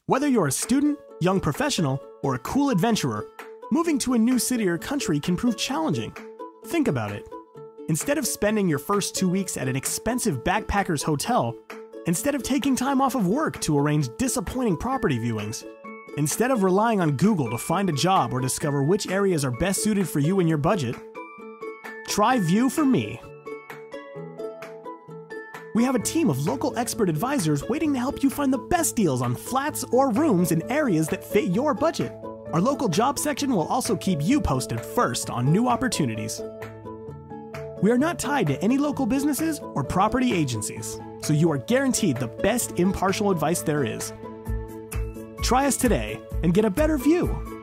Whether you're a student, young professional, or a cool adventurer, moving to a new city or country can prove challenging. Think about it. Instead of spending your first 2 weeks at an expensive backpacker's hotel, instead of taking time off of work to arrange disappointing property viewings, instead of relying on Google to find a job or discover which areas are best suited for you and your budget, try View4Me. We have a team of local expert advisors waiting to help you find the best deals on flats or rooms in areas that fit your budget. Our local job section will also keep you posted first on new opportunities. We are not tied to any local businesses or property agencies, so you are guaranteed the best impartial advice there is. Try us today and get a better view.